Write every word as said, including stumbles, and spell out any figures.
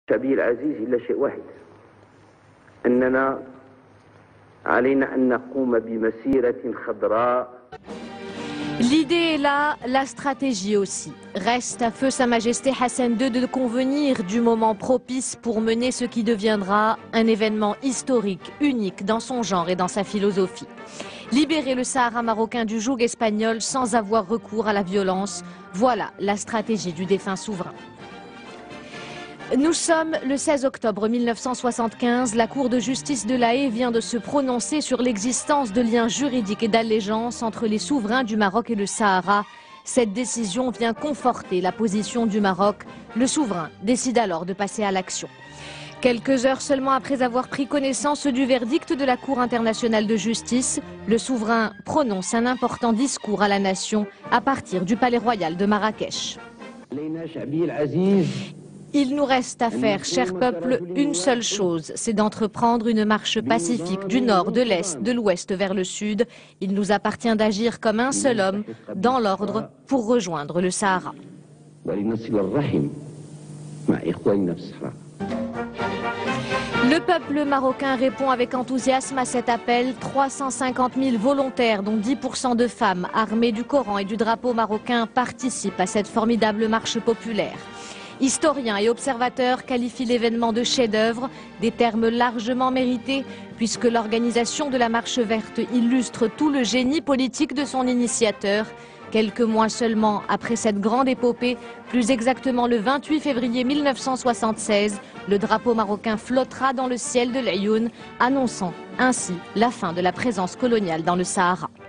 شعبي العزيز إلا شيء واحد، أننا علينا أن نقوم بمسيرة خضراء. L'idée est là, la stratégie aussi. Reste à feu Sa Majesté Hassan deux de convenir du moment propice pour mener ce qui deviendra un événement historique, unique dans son genre et dans sa philosophie. Libérer le Sahara marocain du joug espagnol sans avoir recours à la violence, voilà la stratégie du défunt souverain. Nous sommes le seize octobre mille neuf cent soixante-quinze. La Cour de justice de La Haye vient de se prononcer sur l'existence de liens juridiques et d'allégeance entre les souverains du Maroc et le Sahara. Cette décision vient conforter la position du Maroc. Le souverain décide alors de passer à l'action. Quelques heures seulement après avoir pris connaissance du verdict de la Cour internationale de justice, le souverain prononce un important discours à la nation à partir du palais royal de Marrakech. Il nous reste à faire, cher peuple, une seule chose, c'est d'entreprendre une marche pacifique du nord, de l'est, de l'ouest vers le sud. Il nous appartient d'agir comme un seul homme, dans l'ordre, pour rejoindre le Sahara. Le peuple marocain répond avec enthousiasme à cet appel. trois cent cinquante mille volontaires, dont dix pour cent de femmes, armés du Coran et du drapeau marocain, participent à cette formidable marche populaire. Historiens et observateurs qualifient l'événement de chef-d'œuvre, des termes largement mérités, puisque l'organisation de la Marche verte illustre tout le génie politique de son initiateur. Quelques mois seulement après cette grande épopée, plus exactement le vingt-huit février mille neuf cent soixante-seize, le drapeau marocain flottera dans le ciel de l'Aïoun, annonçant ainsi la fin de la présence coloniale dans le Sahara.